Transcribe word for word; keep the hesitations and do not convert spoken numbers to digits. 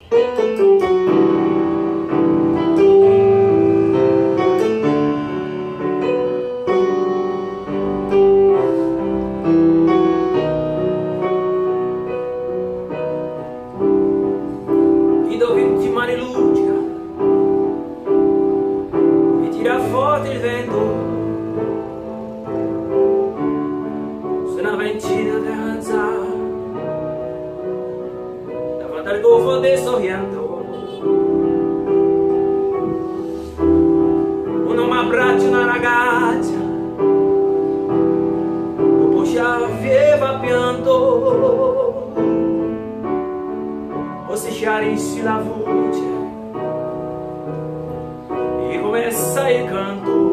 Forte il vento, se una ventina di danza davanti al goffo del sorriento. Un uomo abbraccia una ragazza, dopo sciavieva pianto, o si sciarisce la voce e começa il canto.